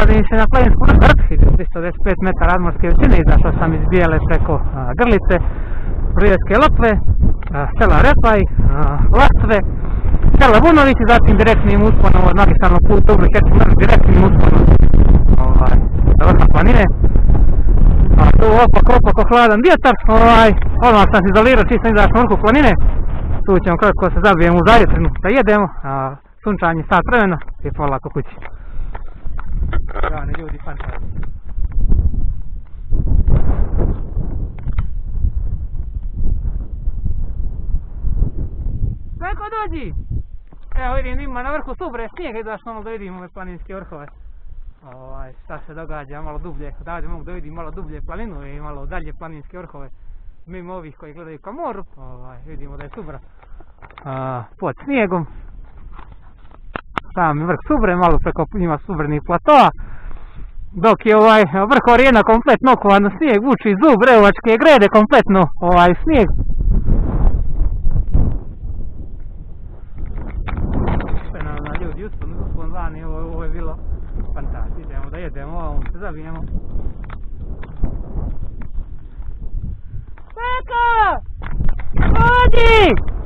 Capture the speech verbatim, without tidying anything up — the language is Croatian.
nalazim se na planinskom vrhu, tristo devedeset pet metara nadmorske visine, izašao sam iz Bijele preko a, Grlice, Rujeske Lokve, a, sela Repaj, a, Lastve, sela Vunovići, zatim direktnim usponom od magistralnog puta u Herceg, direktnim usponom ovaj, do vrha planine. A tu opak, opak, hladan vjetar, ovaj, odmah sam se izolirao, čisto izašao na vrhu planine. Tu ćemo kako se zabijemo u zajetrinu da jedemo, a, sunčanje sat vremena i polako kući. Gane ljudi, fantastično. Sveko dođi! Evo vidim ima na vrhu Subre snijega, izaš malo da vidim ove planinske vrhove. Ovaj, šta se događa malo dublje, davde mogu da vidim malo dublje planinu i malo dalje planinske vrhove. Mimo ovih koji gledaju ka moru, ovaj, vidimo da je Subra a, pod snijegom. Sam vrh Subre, malo preko ima subrnih platoa. Dok je ovaj vrh Orijena kompletno okovan u snijeg, vuči zub, Breovačke grede kompletno ovaj snijeg. Fenomenalno ljudi, uspon, uspon vani, ovo, ovo je bilo fantastično. Idemo da jedemo, ovom se zabijemo. Sveka! Dođi!